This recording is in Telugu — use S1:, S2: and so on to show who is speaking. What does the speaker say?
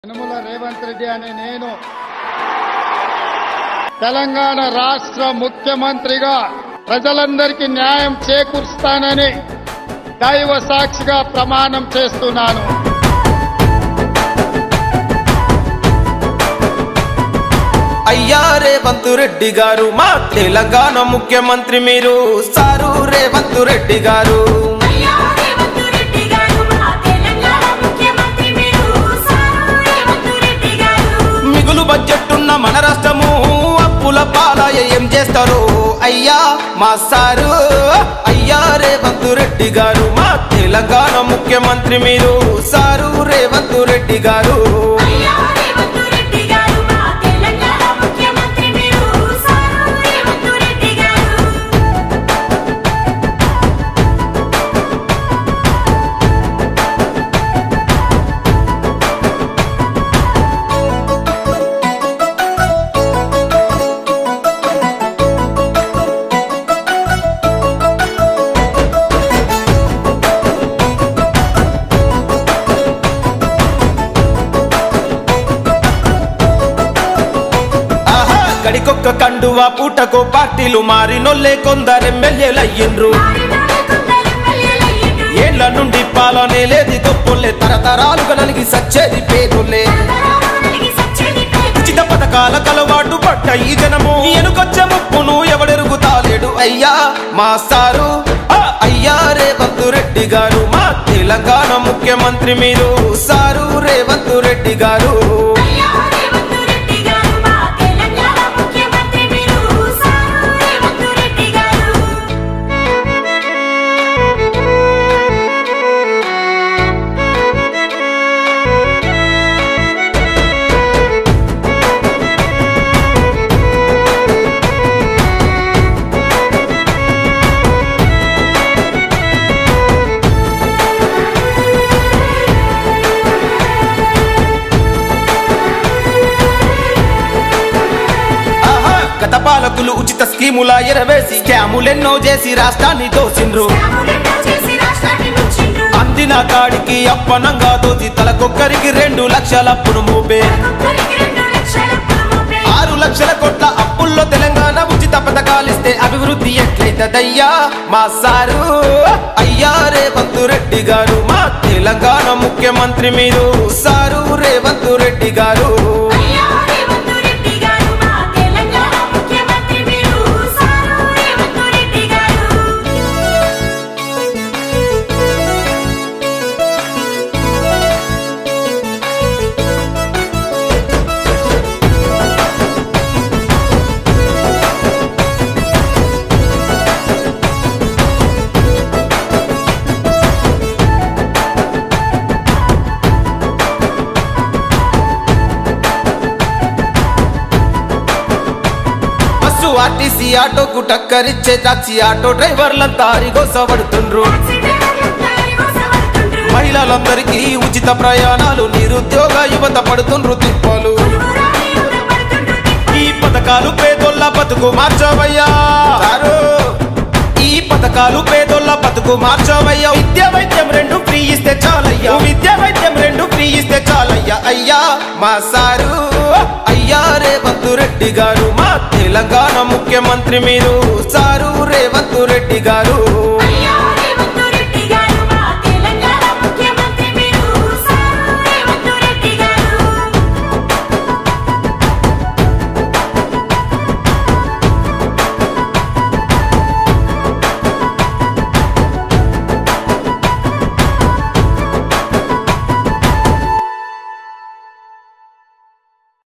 S1: యనమల రేవంత్ రెడ్డి అనే నేను తెలంగాణ రాష్ట్ర ముఖ్యమంత్రిగా ప్రజలందరికీ న్యాయం చేకూరుస్తానని దైవ సాక్షిగా ప్రమాణం చేస్తున్నాను.
S2: అయ్యా రేవంత్ రెడ్డి గారు మా తెలంగాణ ముఖ్యమంత్రి మీరు సారు రేవంత్ రెడ్డి గారు. మిగులు బడ్జెట్ ఉన్న మన రాష్ట్రము అప్పుల పాలయ ఏం చేస్తారు అయ్యా మా సారు. అయ్యా రేవంత్ రెడ్డి గారు మా తెలంగాణ ముఖ్యమంత్రి మీరు సారు రేవంత్ రెడ్డి గారు. గడికొక్క కండువా పూటకో పార్టీలు మారినొల్లే కొందరెమ్మెల్యేలయ్యిండ్రు. ఏళ్ల నుండి పాలనే లేది గొప్పలే తరతరాలుగా నలిగి సచ్చేది పేదోళ్ళే. ఉచిత పథకాల కలవాటు పట్ట ఈ జనము ఎనుకొచ్చే ముప్పును ఎవడెరుగుతాలేడు అయ్యా మా సారు. అయ్యా రేవంత్ రెడ్డి గారు మా తెలంగాణ ముఖ్యమంత్రి మీరు సారు రేవంత్ రెడ్డి గారు. గత పాలకులు ఉచిత స్కీముల ఎరవేసి స్కాములెన్నో చేసి రాష్ట్రాన్ని దోసిండ్రు. అందిన కాడికి అప్పనంగా దోచి తలకొక్కరికి 2 లక్షల అప్పును మోపే. 6 లక్షల కోట్ల అప్పుల్లో తెలంగాణ ఉచిత పథకాలిస్తే అభివృద్ధి ఎట్లయితదయ్యా మా సారు. అయ్యా రేవంత్ రెడ్డి గారు మా తెలంగాణ ముఖ్యమంత్రి మీరు సారు రేవంత్ రెడ్డి గారు. ఆర్టీసీ ఆటోకు టక్కరిచ్చే టాక్సీ ఆటో డ్రైవర్లంతా అరిగోసపడుతుండ్రు. మహిళలందరికీ ఉచిత ప్రయాణాలు నిరుద్యోగ యువత పడుతుండ్రు తిప్పలు. ఈ పథకాలు పేదోళ్ళ బతుకు మార్చవయ్యా. ఈ పథకాలు పేదోళ్ళ బతుకు మార్చవయ్యా. విద్యా వైద్యం 2 ఫ్రీ ఇస్తే చాలయ్యా. విద్యా వైద్యం 2 ఫ్రీ ఇస్తే చాలయ్యా అయ్యా మా సారు. అయ్యా రేవంత్ రెడ్డి గారు మా తెలంగాణ ముఖ్యమంత్రి మీరు సారు రేవంత్ రెడ్డి గారు.